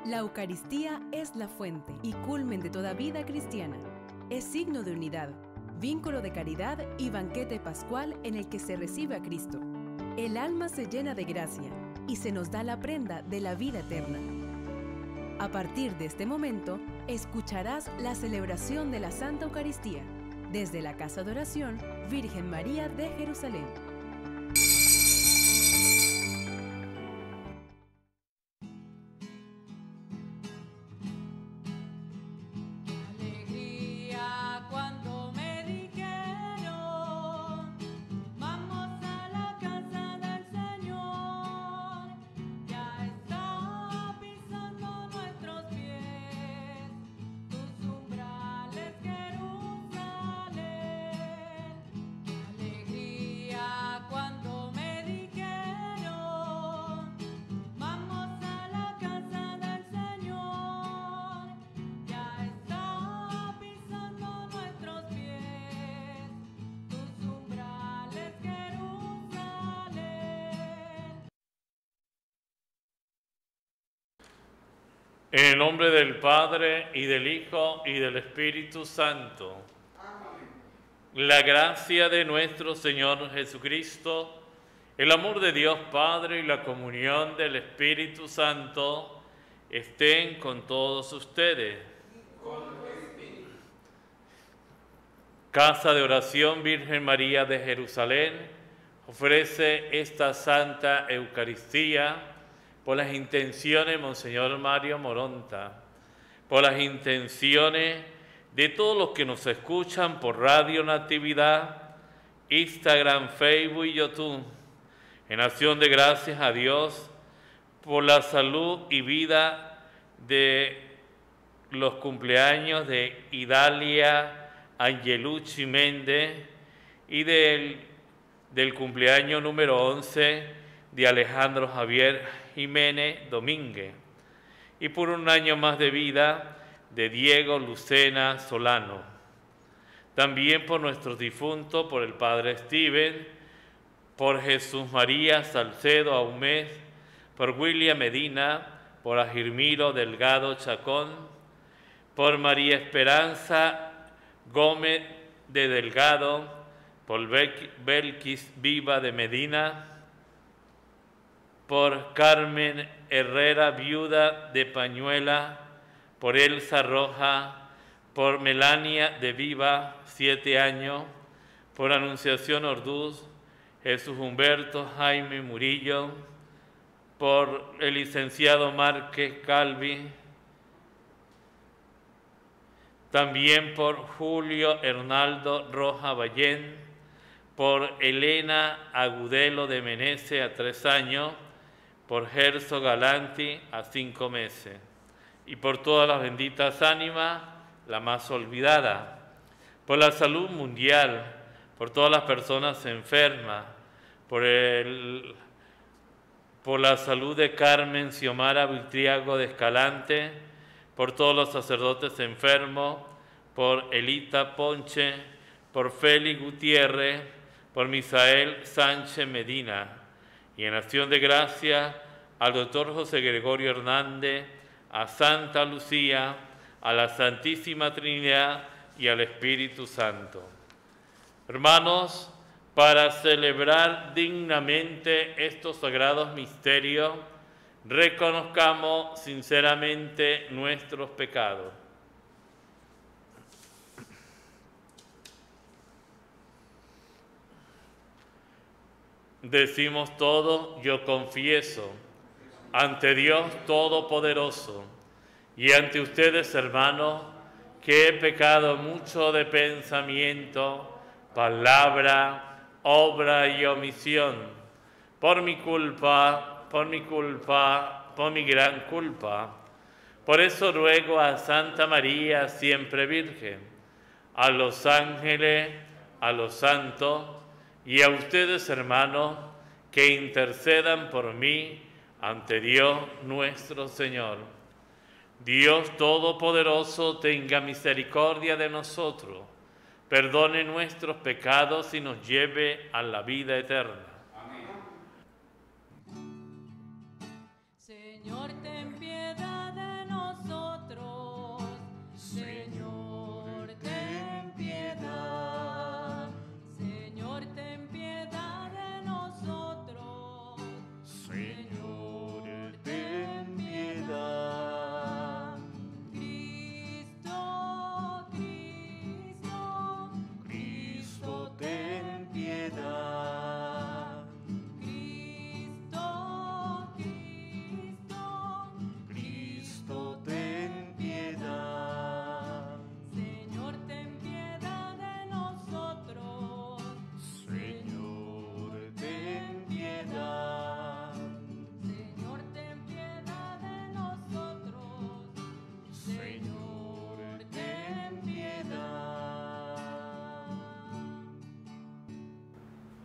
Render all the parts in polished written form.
La Eucaristía es la fuente y culmen de toda vida cristiana. Es signo de unidad, vínculo de caridad y banquete pascual en el que se recibe a Cristo. El alma se llena de gracia y se nos da la prenda de la vida eterna. A partir de este momento, escucharás la celebración de la Santa Eucaristía desde la Casa de Oración Virgen María de Jerusalén. En el nombre del Padre, y del Hijo, y del Espíritu Santo. Amén. La gracia de nuestro Señor Jesucristo, el amor de Dios Padre y la comunión del Espíritu Santo estén con todos ustedes. Casa de Oración Virgen María de Jerusalén ofrece esta Santa Eucaristía por las intenciones de Monseñor Mario Moronta, por las intenciones de todos los que nos escuchan por Radio Natividad, Instagram, Facebook y YouTube, en acción de gracias a Dios por la salud y vida de los cumpleaños de Idalia Angelucci Méndez y del cumpleaños número 11 de Alejandro Javier Jiménez Domínguez, y por un año más de vida de Diego Lucena Solano. También por nuestros difuntos, por el Padre Steven, por Jesús María Salcedo Aumés, por William Medina, por Agirmiro Delgado Chacón, por María Esperanza Gómez de Delgado, por Belkis Viva de Medina, por Carmen Herrera, viuda de Pañuela, por Elsa Roja, por Melania de Viva, 7 años, por Anunciación Orduz, Jesús Humberto Jaime Murillo, por el licenciado Márquez Calvi, también por Julio Hernaldo Roja Ballén, por Elena Agudelo de Menezes a 3 años, por Gerso Galanti a 5 meses, y por todas las benditas ánimas, la más olvidada, por la salud mundial, por todas las personas enfermas, por la salud de Carmen Xiomara Vitriago de Escalante, por todos los sacerdotes enfermos, por Elita Ponche, por Félix Gutiérrez, por Misael Sánchez Medina, y en acción de gracia al doctor José Gregorio Hernández, a Santa Lucía, a la Santísima Trinidad y al Espíritu Santo. Hermanos, para celebrar dignamente estos sagrados misterios, reconozcamos sinceramente nuestros pecados. Decimos todos: yo confieso ante Dios Todopoderoso y ante ustedes, hermanos, que he pecado mucho de pensamiento, palabra, obra y omisión, por mi culpa, por mi gran culpa. Por eso ruego a Santa María, siempre Virgen, a los ángeles, a los santos, y a ustedes, hermanos, que intercedan por mí ante Dios nuestro Señor. Dios Todopoderoso tenga misericordia de nosotros, perdone nuestros pecados y nos lleve a la vida eterna. Señor, ten piedad de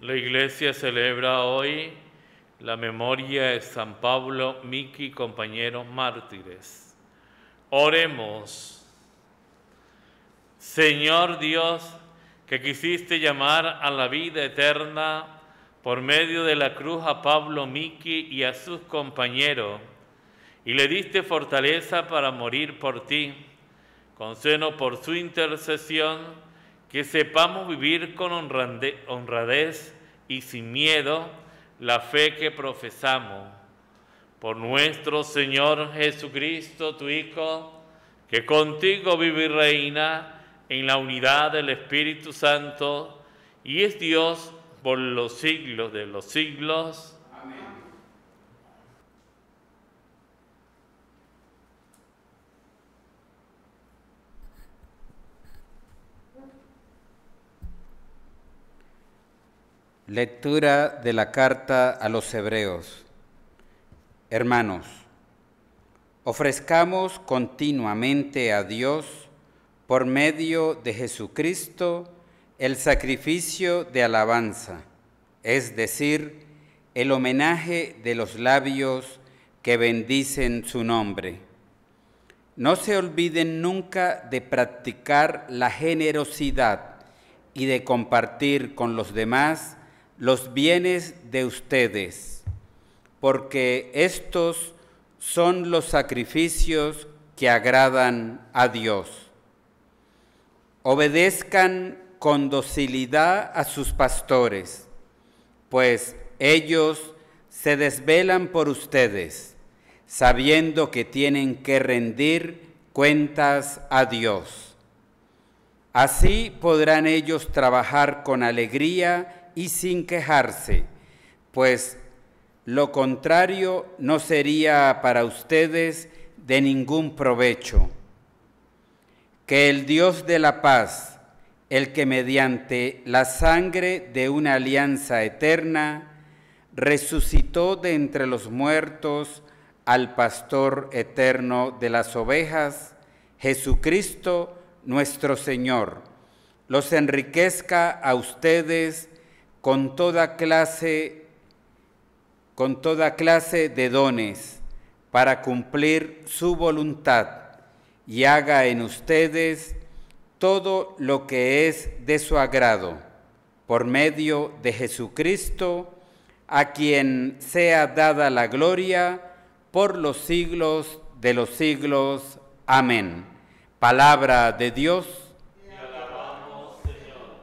La Iglesia celebra hoy la memoria de San Pablo, Miki y compañeros mártires. Oremos. Señor Dios, que quisiste llamar a la vida eterna por medio de la cruz a Pablo, Miki y a sus compañeros, y le diste fortaleza para morir por ti, concédenos por su intercesión que sepamos vivir con honradez y sin miedo la fe que profesamos. Por nuestro Señor Jesucristo, tu Hijo, que contigo vive y reina en la unidad del Espíritu Santo, y es Dios por los siglos de los siglos. Amén. Lectura de la carta a los Hebreos. Hermanos, ofrezcamos continuamente a Dios, por medio de Jesucristo, el sacrificio de alabanza, es decir, el homenaje de los labios que bendicen su nombre. No se olviden nunca de practicar la generosidad y de compartir con los demás los bienes de ustedes, porque estos son los sacrificios que agradan a Dios. Obedezcan con docilidad a sus pastores, pues ellos se desvelan por ustedes, sabiendo que tienen que rendir cuentas a Dios. Así podrán ellos trabajar con alegría y sin quejarse, pues lo contrario no sería para ustedes de ningún provecho. Que el Dios de la paz, el que mediante la sangre de una alianza eterna resucitó de entre los muertos al pastor eterno de las ovejas, Jesucristo nuestro Señor, los enriquezca a ustedes con toda clase de dones para cumplir su voluntad, y haga en ustedes todo lo que es de su agrado, por medio de Jesucristo, a quien sea dada la gloria por los siglos de los siglos. Amén. Palabra de Dios. Te alabamos, Señor.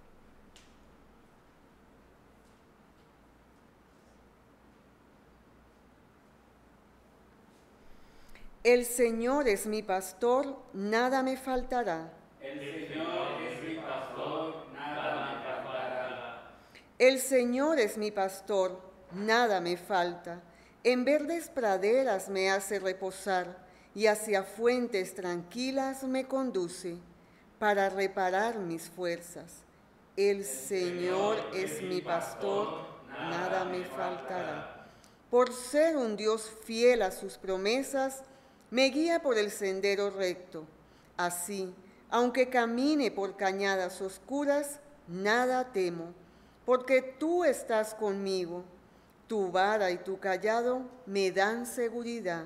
El Señor es mi pastor, nada me faltará. El Señor es mi pastor, nada me faltará. El Señor es mi pastor, nada me falta. En verdes praderas me hace reposar y hacia fuentes tranquilas me conduce para reparar mis fuerzas. El Señor es mi pastor, nada me faltará. Por ser un Dios fiel a sus promesas, me guía por el sendero recto. Así, aunque camine por cañadas oscuras, nada temo, porque tú estás conmigo. Tu vara y tu cayado me dan seguridad.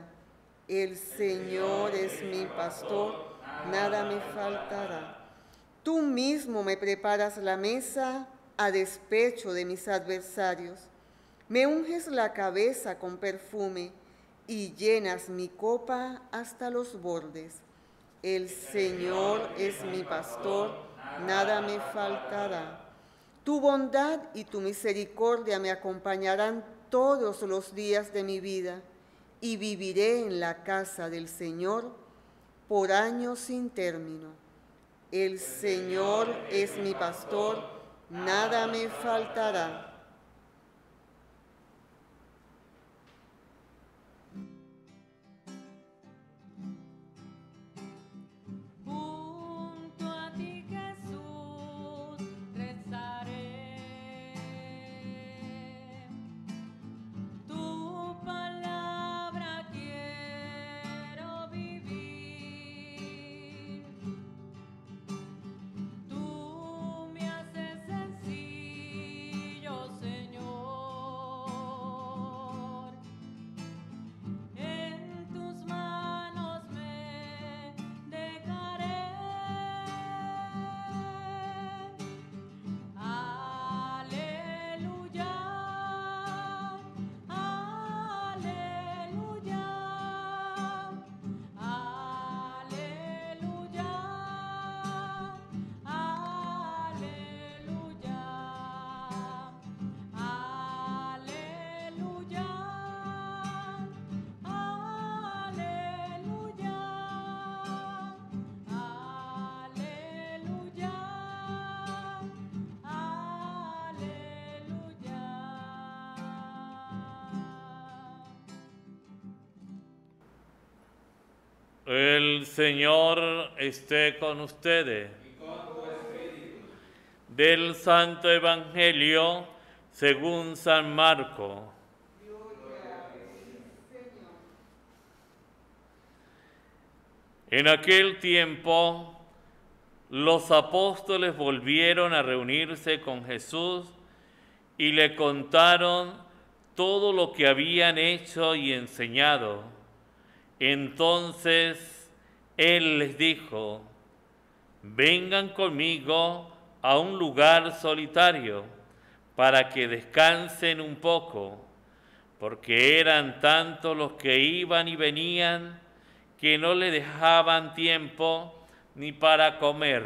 El Señor es mi pastor, nada me faltará. Tú mismo me preparas la mesa a despecho de mis adversarios. Me unges la cabeza con perfume y llenas mi copa hasta los bordes. El Señor es mi pastor, nada me faltará. Tu bondad y tu misericordia me acompañarán todos los días de mi vida, y viviré en la casa del Señor por años sin término. El Señor es mi pastor, nada me faltará. Tú me haces sencillo El Señor esté con ustedes. Y con tu espíritu. Del Santo Evangelio según San Marcos. En aquel tiempo, los apóstoles volvieron a reunirse con Jesús y le contaron todo lo que habían hecho y enseñado. Entonces Él les dijo: vengan conmigo a un lugar solitario para que descansen un poco, porque eran tantos los que iban y venían que no le dejaban tiempo ni para comer.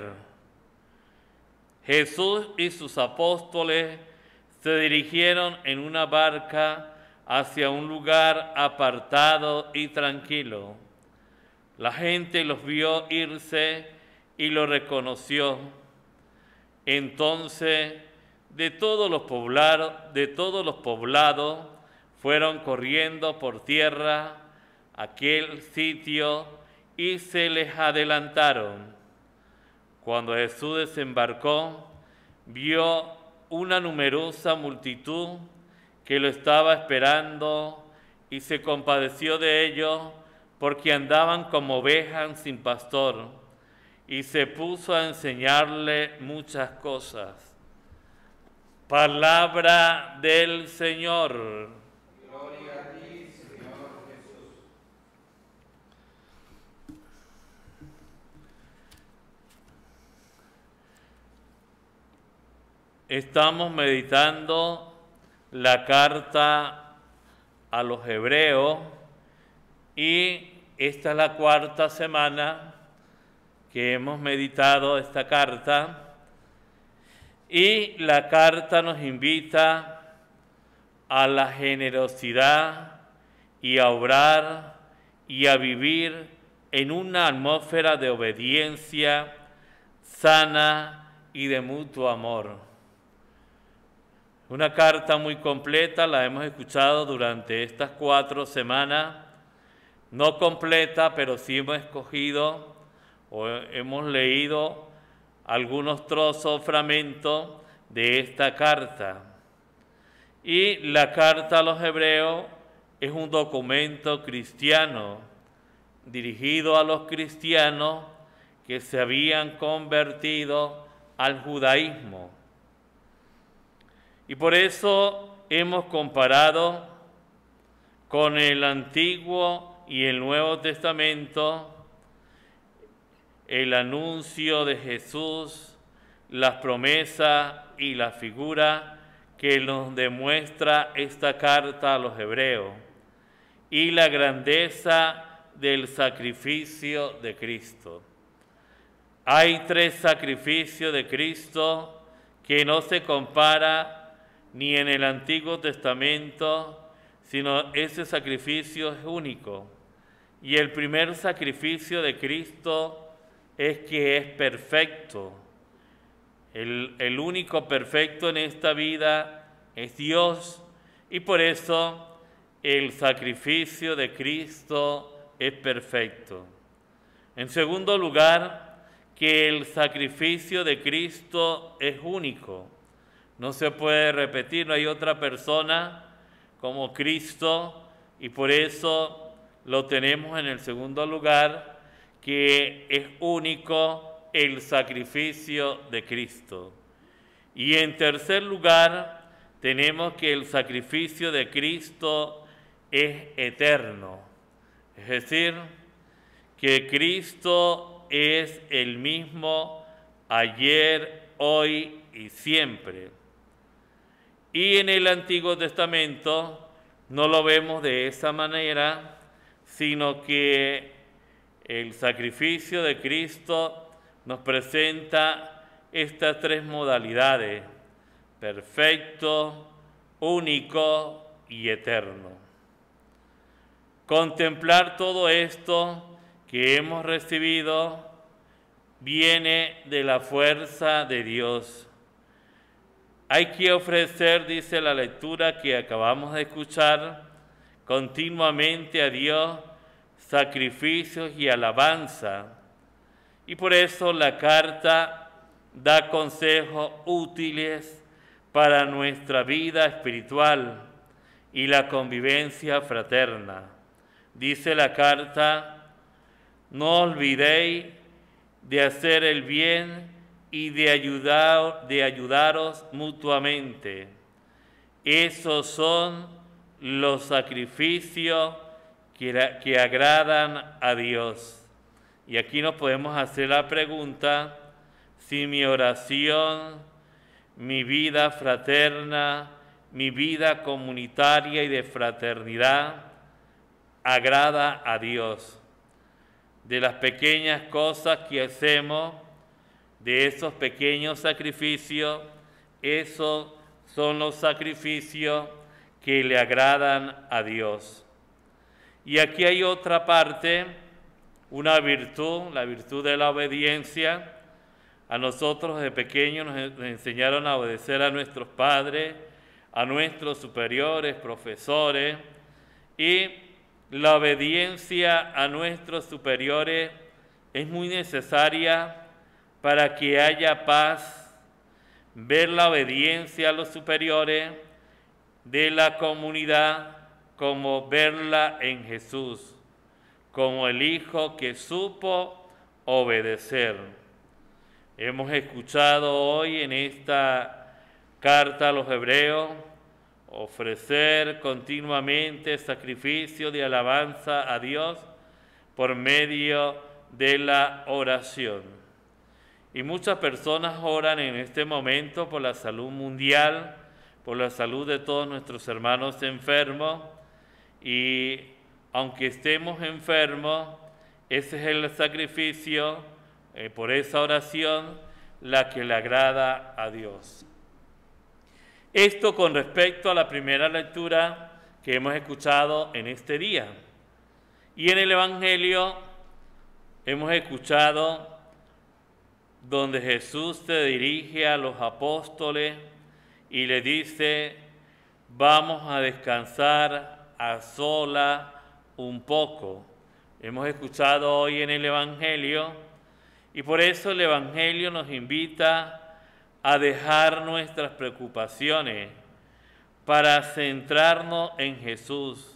Jesús y sus apóstoles se dirigieron en una barca hacia un lugar apartado y tranquilo. La gente los vio irse y lo reconoció. Entonces, de todos los poblados fueron corriendo por tierra a aquel sitio y se les adelantaron. Cuando Jesús desembarcó, vio una numerosa multitud que lo estaba esperando y se compadeció de ellos porque andaban como ovejas sin pastor, y se puso a enseñarle muchas cosas. Palabra del Señor. Gloria a ti, Señor Jesús. Estamos meditando la carta a los Hebreos y esta es la cuarta semana que hemos meditado esta carta, y la carta nos invita a la generosidad y a obrar y a vivir en una atmósfera de obediencia sana y de mutuo amor. Una carta muy completa, la hemos escuchado durante estas 4 semanas, no completa, pero sí hemos escogido o hemos leído algunos trozos, fragmentos de esta carta. Y la carta a los Hebreos es un documento cristiano, dirigido a los cristianos que se habían convertido al judaísmo. Y por eso hemos comparado con el Antiguo y el Nuevo Testamento el anuncio de Jesús, las promesas y la figura que nos demuestra esta carta a los Hebreos, y la grandeza del sacrificio de Cristo. Hay 3 sacrificios de Cristo que no se compara ni en el Antiguo Testamento, sino ese sacrificio es único. Y el primer sacrificio de Cristo es que es perfecto. El único perfecto en esta vida es Dios, y por eso el sacrificio de Cristo es perfecto. En segundo lugar, que el sacrificio de Cristo es único. No se puede repetir, no hay otra persona como Cristo, y por eso lo tenemos en el segundo lugar, que es único el sacrificio de Cristo. Y en tercer lugar, tenemos que el sacrificio de Cristo es eterno. Es decir, que Cristo es el mismo ayer, hoy y siempre. Y en el Antiguo Testamento no lo vemos de esa manera, sino que el sacrificio de Cristo nos presenta estas 3 modalidades: perfecto, único y eterno. Contemplar todo esto que hemos recibido viene de la fuerza de Dios. Hay que ofrecer, dice la lectura que acabamos de escuchar, continuamente a Dios sacrificios y alabanza. Y por eso la carta da consejos útiles para nuestra vida espiritual y la convivencia fraterna. Dice la carta: no olvidéis de hacer el bien y de ayudaros mutuamente. Esos son los sacrificios que agradan a Dios. Y aquí nos podemos hacer la pregunta si mi oración, mi vida fraterna, mi vida comunitaria y de fraternidad agrada a Dios. De las pequeñas cosas que hacemos, de esos pequeños sacrificios, esos son los sacrificios que le agradan a Dios. Y aquí hay otra parte, una virtud, la virtud de la obediencia. A nosotros de pequeños nos enseñaron a obedecer a nuestros padres, a nuestros superiores, profesores, y la obediencia a nuestros superiores es muy necesaria para que haya paz. Ver la obediencia a los superiores de la comunidad como verla en Jesús, como el Hijo que supo obedecer. Hemos escuchado hoy en esta carta a los Hebreos ofrecer continuamente sacrificio de alabanza a Dios por medio de la oración. Y muchas personas oran en este momento por la salud mundial, por la salud de todos nuestros hermanos enfermos, y aunque estemos enfermos, ese es el sacrificio, por esa oración, la que le agrada a Dios. Esto con respecto a la primera lectura que hemos escuchado en este día. Y en el Evangelio hemos escuchado donde Jesús se dirige a los apóstoles y le dice: vamos a descansar a sola un poco. Hemos escuchado hoy en el Evangelio, y por eso el Evangelio nos invita a dejar nuestras preocupaciones para centrarnos en Jesús,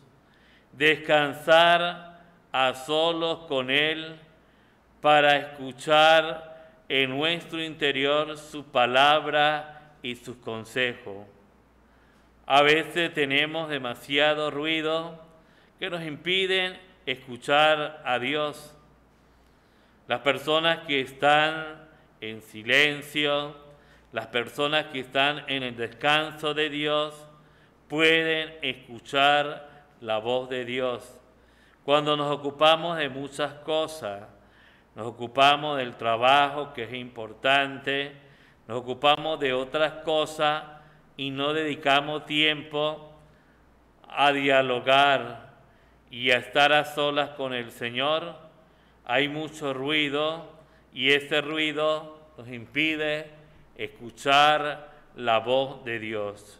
descansar a solos con Él para escuchar en nuestro interior su palabra y sus consejos. A veces tenemos demasiado ruido que nos impiden escuchar a Dios. Las personas que están en silencio, las personas que están en el descanso de Dios, pueden escuchar la voz de Dios. Cuando nos ocupamos de muchas cosas, nos ocupamos del trabajo, que es importante, nos ocupamos de otras cosas y no dedicamos tiempo a dialogar y a estar a solas con el Señor, hay mucho ruido y ese ruido nos impide escuchar la voz de Dios.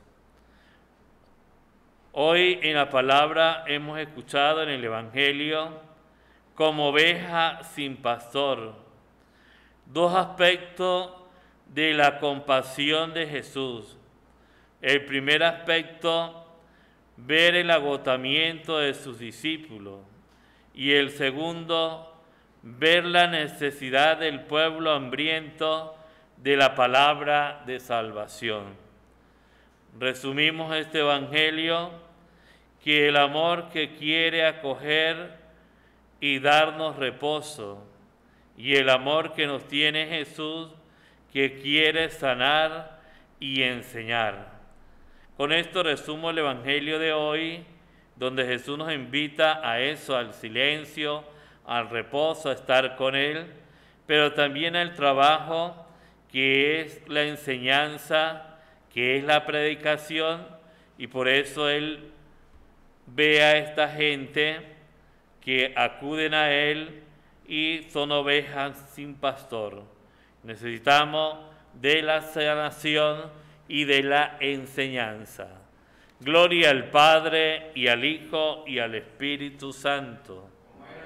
Hoy en la palabra hemos escuchado en el Evangelio como oveja sin pastor, dos aspectos de la compasión de Jesús. El primer aspecto, ver el agotamiento de sus discípulos, y el segundo, ver la necesidad del pueblo hambriento de la palabra de salvación. Resumimos este Evangelio, que el amor que quiere acoger y darnos reposo, y el amor que nos tiene Jesús, que quiere sanar y enseñar. Con esto resumo el Evangelio de hoy, donde Jesús nos invita a eso, al silencio, al reposo, a estar con Él, pero también al trabajo, que es la enseñanza, que es la predicación, y por eso Él ve a esta gente que acuden a Él y son ovejas sin pastor. Necesitamos de la sanación y de la enseñanza. Gloria al Padre, y al Hijo, y al Espíritu Santo.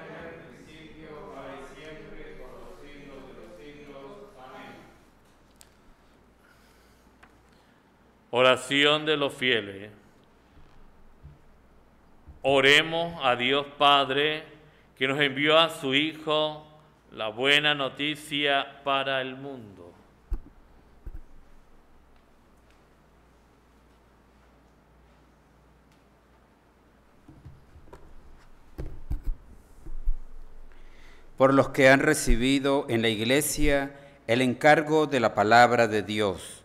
Oración de los fieles. Oremos a Dios Padre, que nos envió a su Hijo la buena noticia para el mundo. Por los que han recibido en la Iglesia el encargo de la palabra de Dios,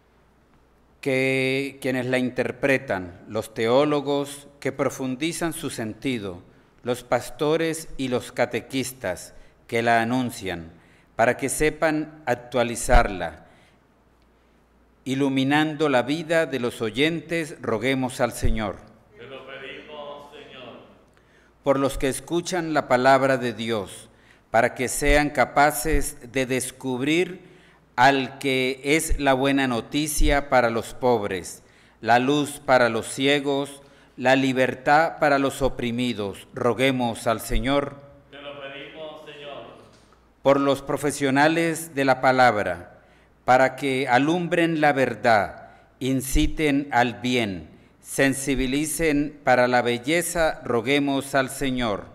que quienes la interpretan, los teólogos que profundizan su sentido, los pastores y los catequistas que la anuncian, para que sepan actualizarla. Iluminando la vida de los oyentes, roguemos al Señor. Te lo pedimos, Señor. Por los que escuchan la palabra de Dios, para que sean capaces de descubrir al que es la buena noticia para los pobres, la luz para los ciegos, la libertad para los oprimidos. Roguemos al Señor. Te lo pedimos, Señor. Por los profesionales de la palabra, para que alumbren la verdad, inciten al bien, sensibilicen para la belleza. Roguemos al Señor.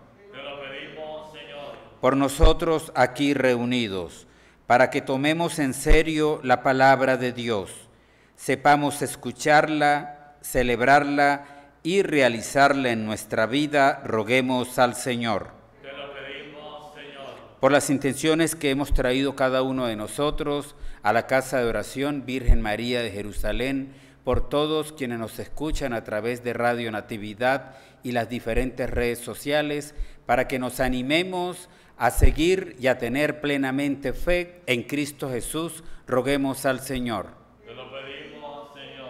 Por nosotros aquí reunidos, para que tomemos en serio la palabra de Dios, sepamos escucharla, celebrarla y realizarla en nuestra vida, roguemos al Señor. Te lo pedimos, Señor. Por las intenciones que hemos traído cada uno de nosotros a la Casa de Oración Virgen María de Jerusalén, por todos quienes nos escuchan a través de Radio Natividad y las diferentes redes sociales, para que nos animemos a seguir y a tener plenamente fe en Cristo Jesús, roguemos al Señor. Te lo pedimos, Señor.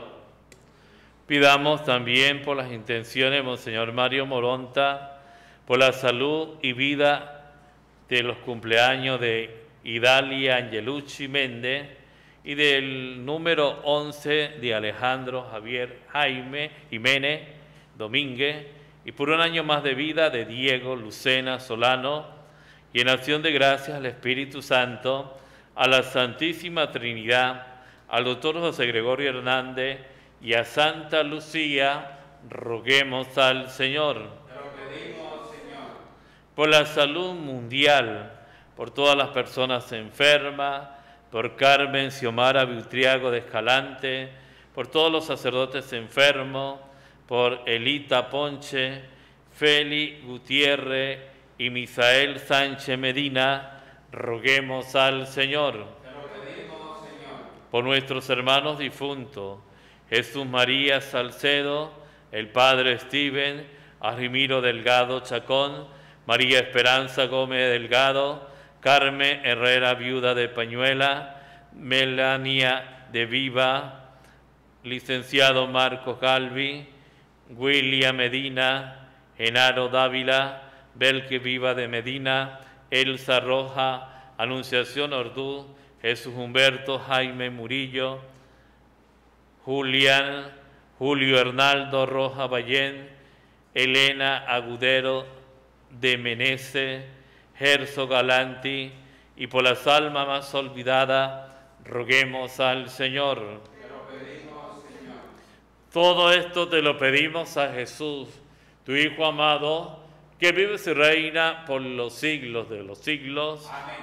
Pidamos también por las intenciones de Monseñor Mario Moronta, por la salud y vida de los cumpleaños de Idalia Angelucci Méndez y del número 11 de Alejandro Javier Jaime Jiménez Domínguez, y por un año más de vida de Diego Lucena Solano, y en acción de gracias al Espíritu Santo, a la Santísima Trinidad, al doctor José Gregorio Hernández y a Santa Lucía, roguemos al Señor. Te lo pedimos, Señor. Por la salud mundial, por todas las personas enfermas, por Carmen Xiomara Buitriago de Escalante, por todos los sacerdotes enfermos, por Elita Ponche, Feli Gutiérrez y Misael Sánchez Medina, roguemos al Señor. Te lo pedimos, Señor. Por nuestros hermanos difuntos, Jesús María Salcedo, el Padre Steven, Arrimiro Delgado Chacón, María Esperanza Gómez Delgado, Carmen Herrera Viuda de Pañuela, Melania de Viva, licenciado Marcos Galvi, William Medina, Genaro Dávila, Belque Viva de Medina, Elsa Roja, Anunciación Ordú, Jesús Humberto Jaime Murillo, Julio Hernaldo Roja Ballén, Elena Agudero de Menece, Gerso Galanti, y por las almas más olvidadas, roguemos al Señor. Te lo pedimos, Señor. Todo esto te lo pedimos a Jesús, tu Hijo amado, que vive y reina por los siglos de los siglos. Amén.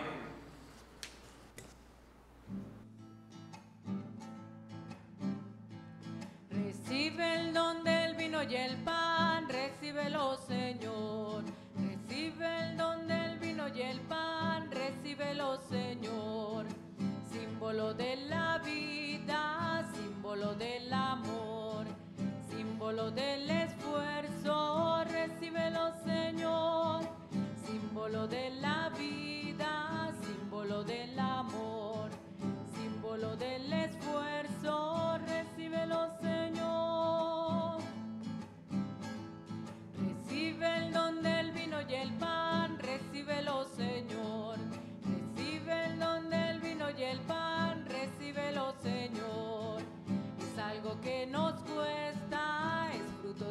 Recibe el don del vino y el pan, recíbelo, Señor. Recibe el don del vino y el pan, recíbelo, Señor. Símbolo de la vida, símbolo del amor, símbolo del esfuerzo, recíbelo, Señor. Símbolo de la vida, símbolo del amor, símbolo del esfuerzo, recíbelo, Señor. Recibe el don del vino y el pan, recíbelo, Señor. Recibe el don del vino y el pan, recíbelo, Señor. Es algo que nos cuesta, es fruto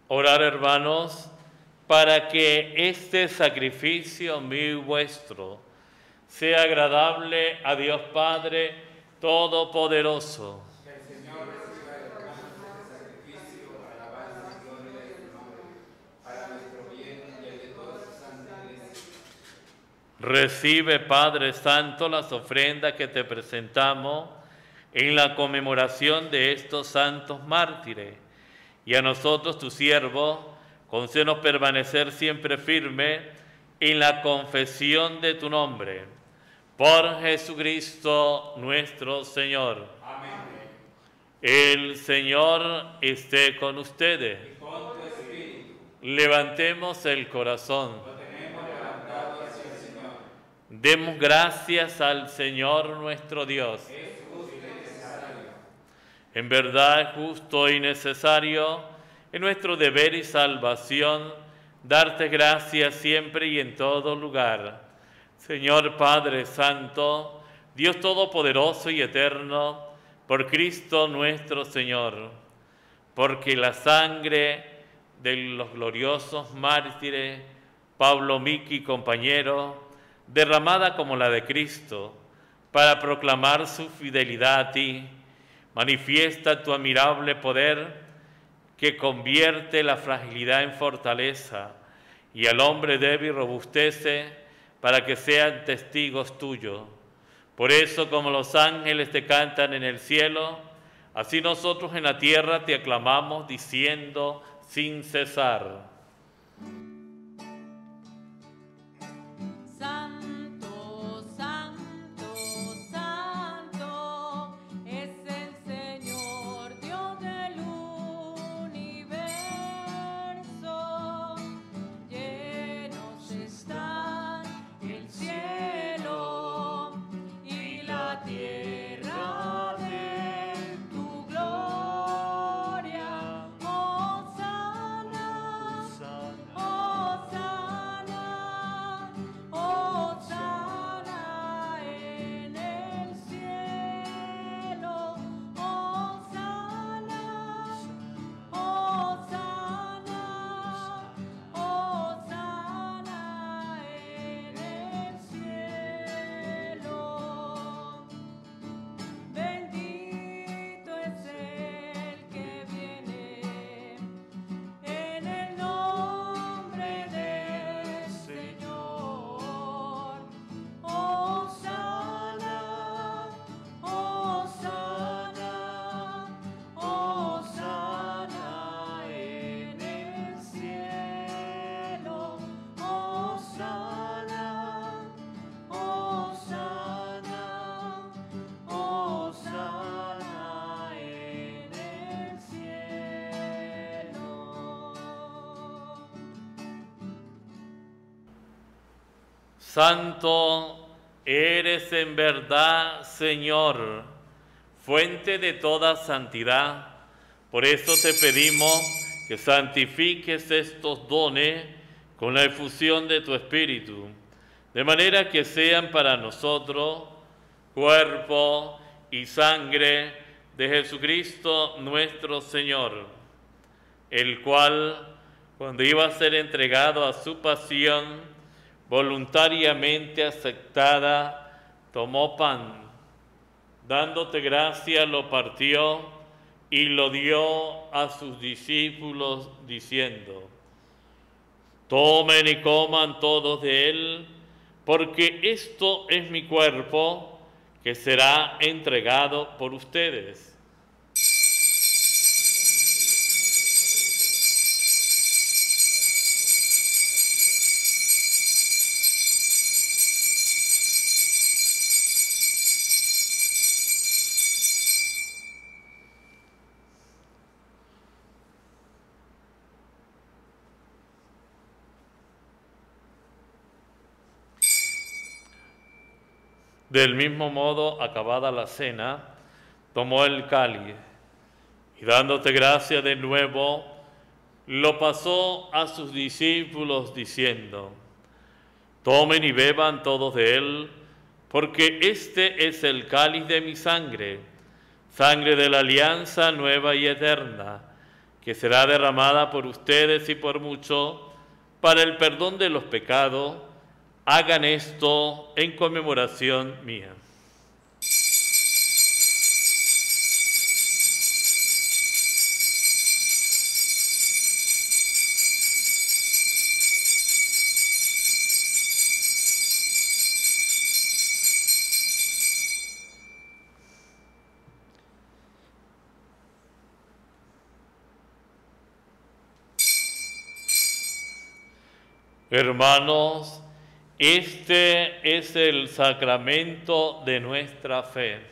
Orar, hermanos, para que este sacrificio mío y vuestro sea agradable a Dios Padre Todopoderoso. Que el Señor reciba de las manos este sacrificio, alabanza y gloria de su nombre, para nuestro bien y el de toda su santa iglesia. Recibe, Padre Santo, las ofrendas que te presentamos en la conmemoración de estos santos mártires, y a nosotros, tus siervos, concédenos permanecer siempre firme en la confesión de tu nombre. Por Jesucristo nuestro Señor. Amén. El Señor esté con ustedes. Y con tu espíritu. Levantemos el corazón. Lo tenemos levantado hacia el Señor. Demos gracias al Señor nuestro Dios. Es justo y necesario. En verdad es justo y necesario, en nuestro deber y salvación, darte gracias siempre y en todo lugar. Señor Padre Santo, Dios Todopoderoso y Eterno, por Cristo nuestro Señor, porque la sangre de los gloriosos mártires, Pablo Miki, compañero, derramada como la de Cristo, para proclamar su fidelidad a ti, manifiesta tu admirable poder que convierte la fragilidad en fortaleza y al hombre débil robustece para que sean testigos tuyos. Por eso, como los ángeles te cantan en el cielo, así nosotros en la tierra te aclamamos diciendo sin cesar. Santo, santo, santo, es el Señor, Dios del universo. Llenos están el cielo y la tierra de tu gloria. Hosana, Hosana, Hosana en el cielo. Hosana, Hosana, Hosana en el cielo. Bendito es el que viene en el nombre del Señor. Hosana, Hosana, Hosana en el cielo. Hosana, Hosana, Hosana en el cielo. Santo eres en verdad, Señor, fuente de toda santidad. Por eso te pedimos que santifiques estos dones con la efusión de tu Espíritu, de manera que sean para nosotros cuerpo y sangre de Jesucristo nuestro Señor, el cual, cuando iba a ser entregado a su pasión, voluntariamente aceptada, tomó pan, dándote gracia, lo partió y lo dio a sus discípulos, diciendo: tomen y coman todos de él, porque esto es mi cuerpo, que será entregado por ustedes. Del mismo modo, acabada la cena, tomó el cáliz y dándote gracia de nuevo, lo pasó a sus discípulos diciendo: tomen y beban todos de él, porque este es el cáliz de mi sangre, sangre de la alianza nueva y eterna, que será derramada por ustedes y por muchos para el perdón de los pecados. Hagan esto en conmemoración mía. Hermanos, este es el sacramento de nuestra fe.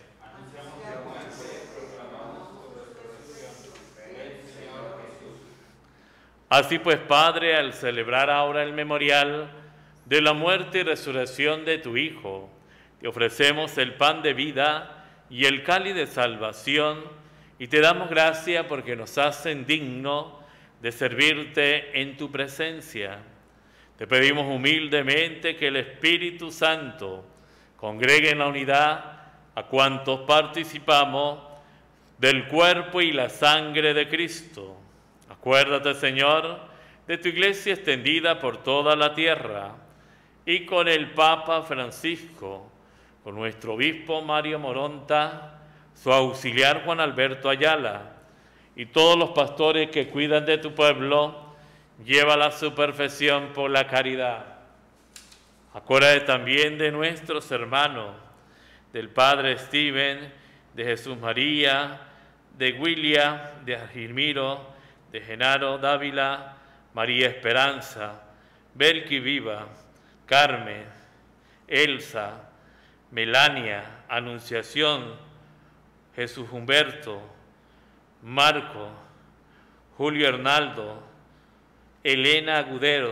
Así pues, Padre, al celebrar ahora el memorial de la muerte y resurrección de tu Hijo, te ofrecemos el pan de vida y el cáliz de salvación, y te damos gracias porque nos hacen dignos de servirte en tu presencia. Te pedimos humildemente que el Espíritu Santo congregue en la unidad a cuantos participamos del cuerpo y la sangre de Cristo. Acuérdate, Señor, de tu iglesia extendida por toda la tierra y con el Papa Francisco, con nuestro obispo Mario Moronta, su auxiliar Juan Alberto Ayala y todos los pastores que cuidan de tu pueblo. Llévala a su perfección por la caridad. Acuérdate también de nuestros hermanos, del Padre Steven, de Jesús María, de William, de Argimiro, de Genaro Dávila, María Esperanza, Belki Viva, Carmen, Elsa, Melania, Anunciación, Jesús Humberto, Marco, Julio Hernaldo, Elena Agudero,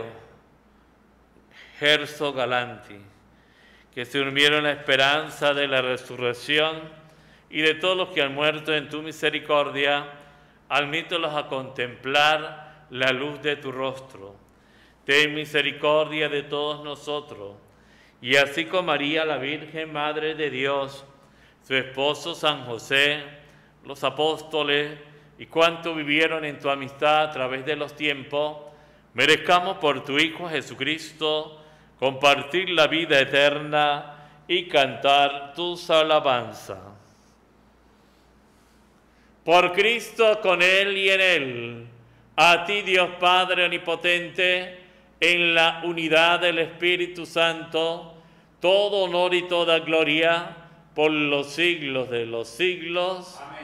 Gerso Galanti, que se durmieron en la esperanza de la resurrección, y de todos los que han muerto en tu misericordia, admítelos a contemplar la luz de tu rostro. Ten misericordia de todos nosotros, y así con María, la Virgen Madre de Dios, su esposo San José, los apóstoles y cuantos vivieron en tu amistad a través de los tiempos, merezcamos por tu Hijo Jesucristo compartir la vida eterna y cantar tus alabanzas. Por Cristo, con Él y en Él, a ti Dios Padre Omnipotente, en la unidad del Espíritu Santo, todo honor y toda gloria por los siglos de los siglos. Amén.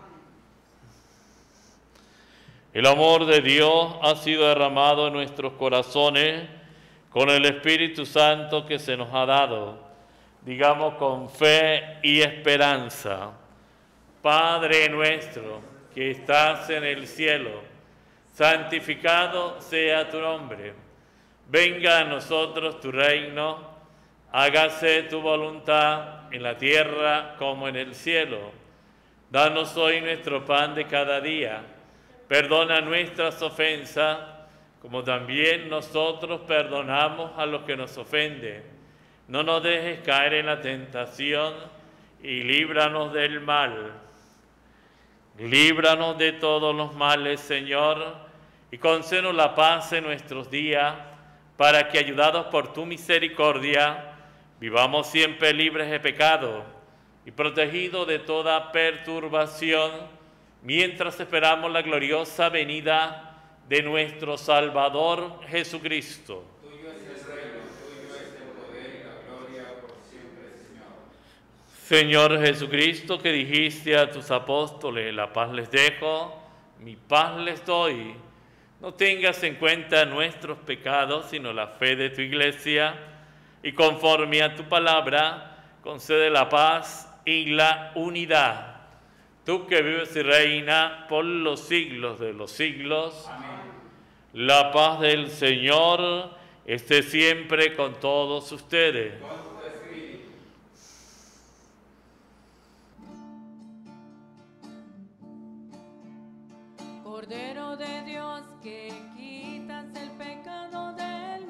El amor de Dios ha sido derramado en nuestros corazones con el Espíritu Santo que se nos ha dado. Digamos con fe y esperanza: Padre nuestro que estás en el cielo, santificado sea tu nombre. Venga a nosotros tu reino, hágase tu voluntad en la tierra como en el cielo. Danos hoy nuestro pan de cada día. Perdona nuestras ofensas, como también nosotros perdonamos a los que nos ofenden. No nos dejes caer en la tentación y líbranos del mal. Líbranos de todos los males, Señor, y concédenos la paz en nuestros días, para que, ayudados por tu misericordia, vivamos siempre libres de pecado y protegidos de toda perturbación, mientras esperamos la gloriosa venida de nuestro Salvador Jesucristo. Tuyo es el reino, tuyo es el poder y la gloria por siempre, Señor. Señor Jesucristo, que dijiste a tus apóstoles: la paz les dejo, mi paz les doy. No tengas en cuenta nuestros pecados, sino la fe de tu iglesia, y conforme a tu palabra, concede la paz y la unidad. Tú que vives y reinas por los siglos de los siglos. Amén. La paz del Señor esté siempre con todos ustedes. Cordero de Dios, que quitas el pecado del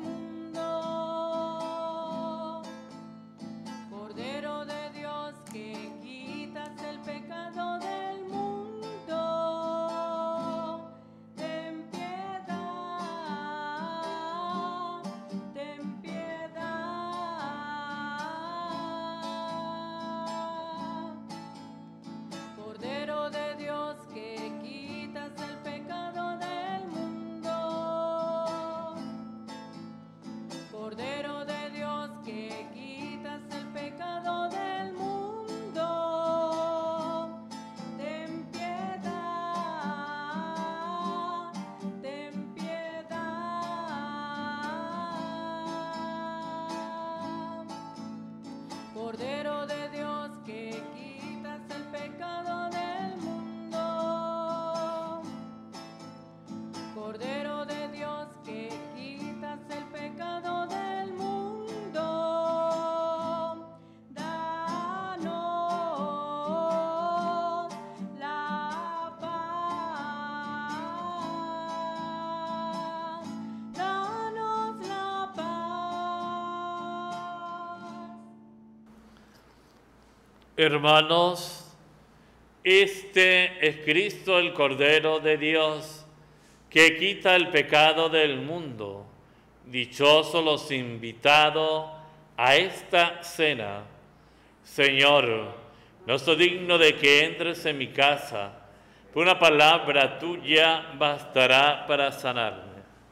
mundo. Cordero de Dios, que quitas el pecado del mundo. Hermanos, este es Cristo, el Cordero de Dios, que quita el pecado del mundo. Dichosos los invitados a esta cena. Señor, no soy digno de que entres en mi casa, pero una palabra tuya bastará para sanarme.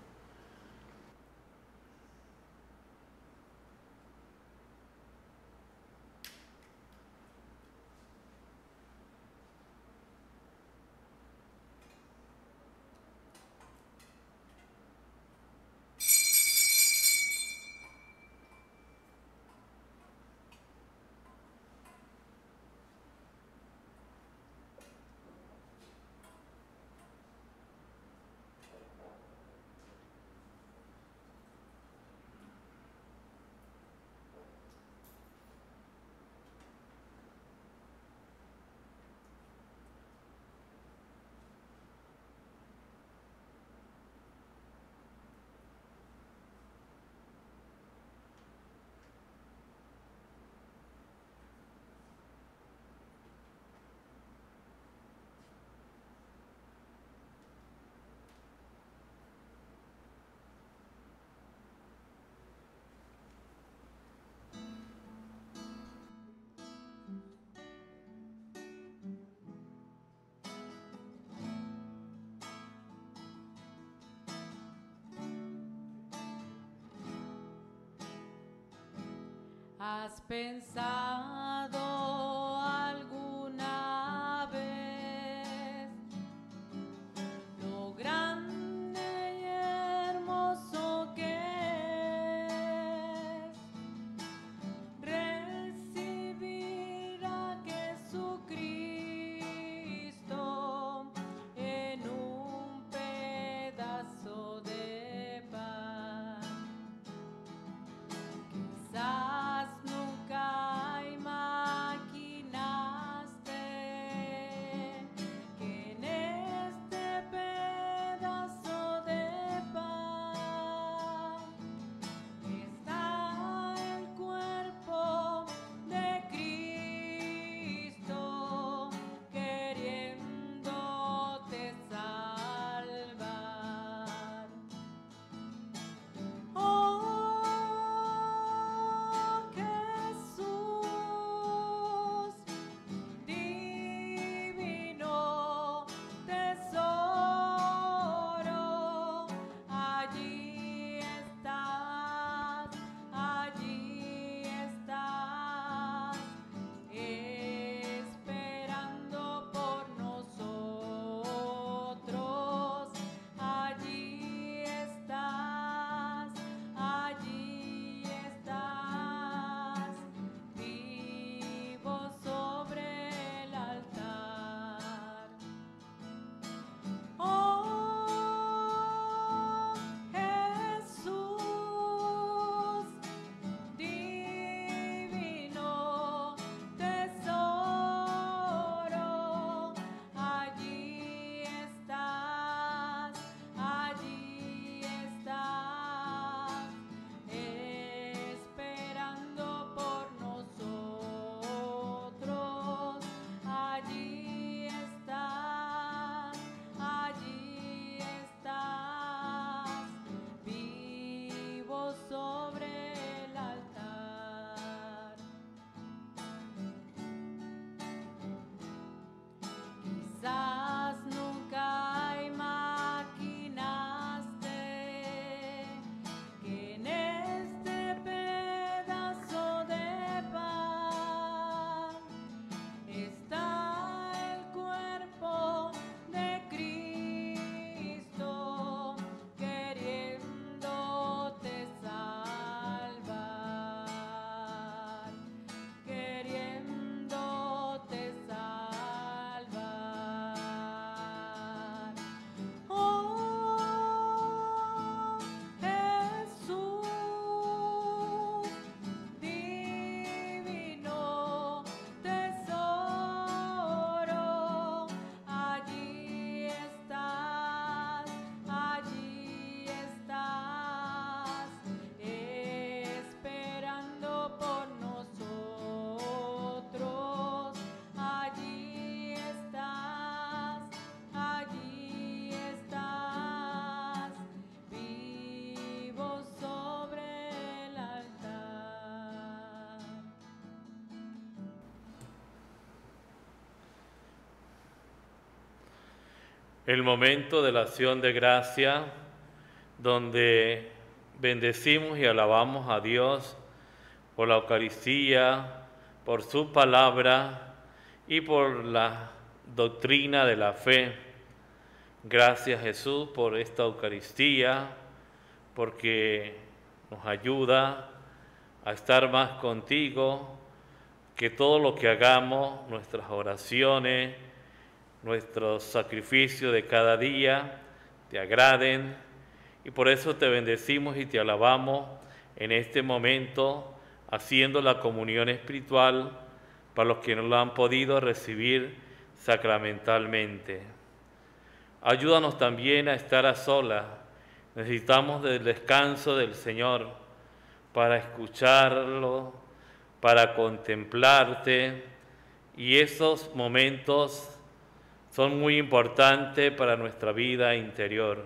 ¿Has pensado alguna vez lo grande y hermoso que es recibir a Jesucristo en un pedazo de pan? Quizás nunca imaginamos el momento de la acción de gracia, donde bendecimos y alabamos a Dios por la Eucaristía, por su palabra y por la doctrina de la fe. Gracias, Jesús, por esta Eucaristía, porque nos ayuda a estar más contigo, que todo lo que hagamos, nuestras oraciones, nuestros sacrificios de cada día, te agraden, y por eso te bendecimos y te alabamos en este momento, haciendo la comunión espiritual para los que no lo han podido recibir sacramentalmente. Ayúdanos también a estar a solas. Necesitamos del descanso del Señor para escucharlo, para contemplarte, y esos momentos son muy importantes para nuestra vida interior.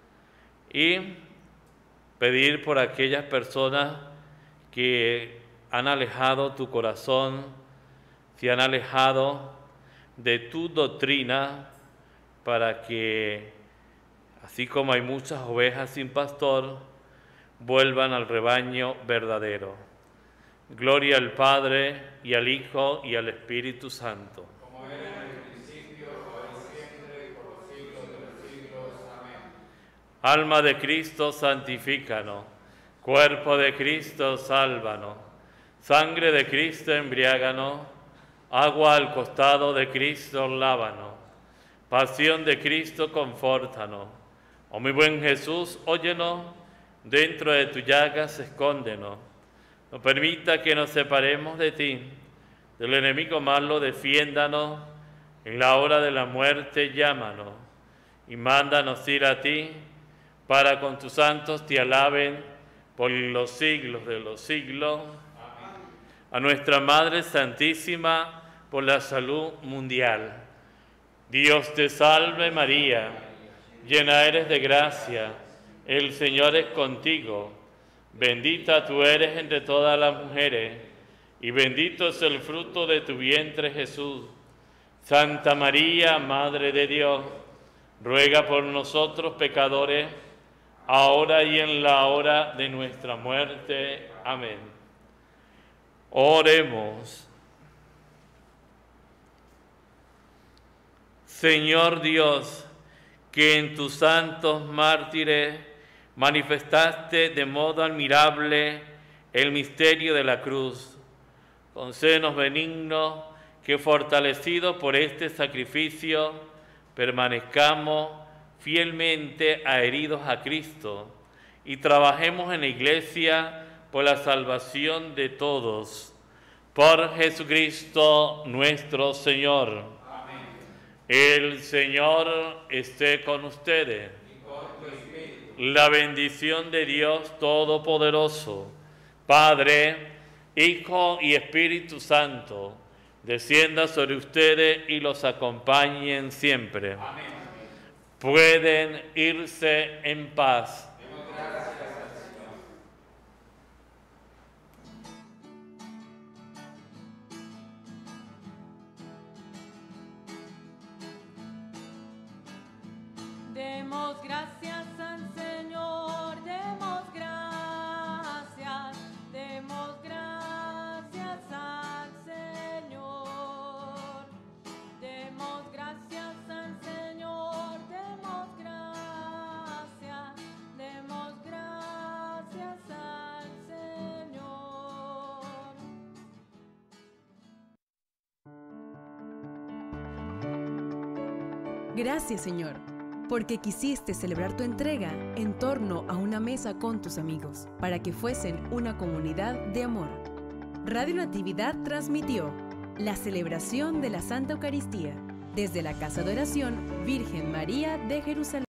Y pedir por aquellas personas que han alejado tu corazón, se han alejado de tu doctrina, para que, así como hay muchas ovejas sin pastor, vuelvan al rebaño verdadero. Gloria al Padre, y al Hijo, y al Espíritu Santo. Como era en el principio, ahora y siempre, y por los siglos de los siglos. Amén. Alma de Cristo, santifícanos. Cuerpo de Cristo, sálvanos. Sangre de Cristo, embriáganos. Agua al costado de Cristo, lávanos. Pasión de Cristo, confórtanos. Oh mi buen Jesús, óyenos, dentro de tu llagas escóndenos. No permita que nos separemos de ti, del enemigo malo, defiéndanos. En la hora de la muerte, llámanos, y mándanos ir a ti, para con tus santos te alaben por los siglos de los siglos. Amén. A nuestra Madre Santísima, por la salud mundial. Dios te salve María, llena eres de gracia, el Señor es contigo, bendita tú eres entre todas las mujeres, y bendito es el fruto de tu vientre Jesús. Santa María, Madre de Dios, ruega por nosotros pecadores, ahora y en la hora de nuestra muerte. Amén. Oremos. Señor Dios, que en tus santos mártires manifestaste de modo admirable el misterio de la cruz, concédenos benigno que, fortalecidos por este sacrificio, permanezcamos fielmente adheridos a Cristo y trabajemos en la Iglesia por la salvación de todos. Por Jesucristo nuestro Señor. El Señor esté con ustedes. La bendición de Dios Todopoderoso, Padre, Hijo y Espíritu Santo, descienda sobre ustedes y los acompañen siempre. Amén. Pueden irse en paz. Demos gracias al Señor, demos gracias al Señor. Demos gracias al Señor, demos gracias al Señor. Gracias, Señor, porque quisiste celebrar tu entrega en torno a una mesa con tus amigos, para que fuesen una comunidad de amor. Radio Natividad transmitió la celebración de la Santa Eucaristía desde la Casa de Oración Virgen María de Jerusalén.